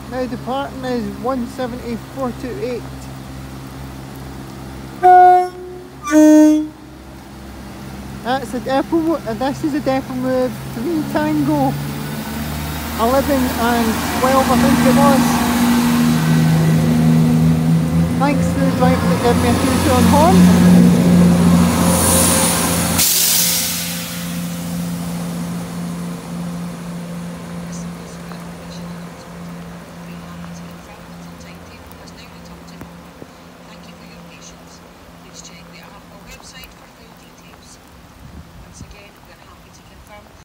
Now departing is 17428. That's a depot, this is a depot move 3 Tango 11 and 12 I think it was. Thanks to the driver that gave me a 2-tone horn.